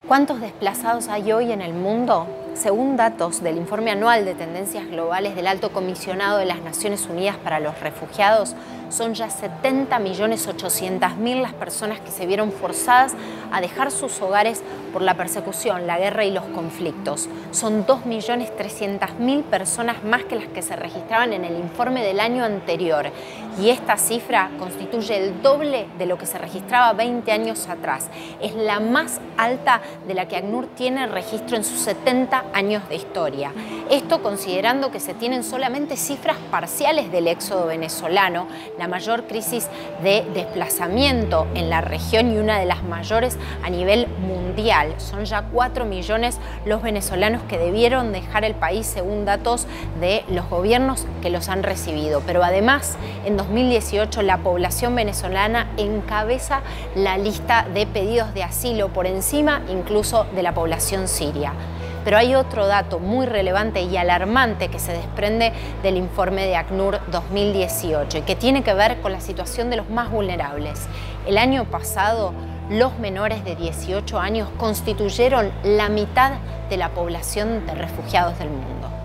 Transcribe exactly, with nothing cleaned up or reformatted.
¿Cuántos desplazados hay hoy en el mundo? Según datos del informe anual de tendencias globales del Alto Comisionado de las Naciones Unidas para los Refugiados, son ya setenta millones ochocientas mil las personas que se vieron forzadas a dejar sus hogares por la persecución, la guerra y los conflictos. Son dos millones trescientas mil personas más que las que se registraban en el informe del año anterior. Y esta cifra constituye el doble de lo que se registraba veinte años atrás. Es la más alta de la que ACNUR tiene registro en sus setenta años de historia. Esto considerando que se tienen solamente cifras parciales del éxodo venezolano, la mayor crisis de desplazamiento en la región y una de las mayores a nivel mundial. Son ya cuatro millones los venezolanos que debieron dejar el país según datos de los gobiernos que los han recibido. Pero además, en dos mil dieciocho la población venezolana encabeza la lista de pedidos de asilo por encima incluso de la población siria. Pero hay otro dato muy relevante y alarmante que se desprende del informe de ACNUR dos mil dieciocho y que tiene que ver con la situación de los más vulnerables. El año pasado, los menores de dieciocho años constituyeron la mitad de la población de refugiados del mundo.